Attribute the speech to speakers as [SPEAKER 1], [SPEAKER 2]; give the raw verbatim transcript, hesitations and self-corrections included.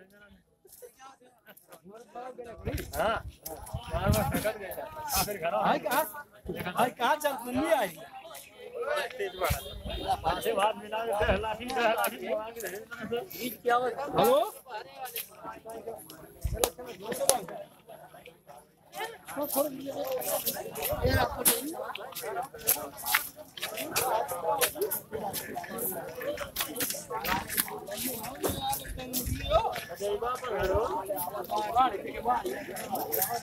[SPEAKER 1] हाँ बार बार सकत गया फिर घर
[SPEAKER 2] हाय कहाँ हाय कहाँ चल कुल्ली आई
[SPEAKER 1] तेज बड़ा वहाँ से बात मिला के दह लाठी दह लाठी मार के दे क्या हुआ
[SPEAKER 2] हेलो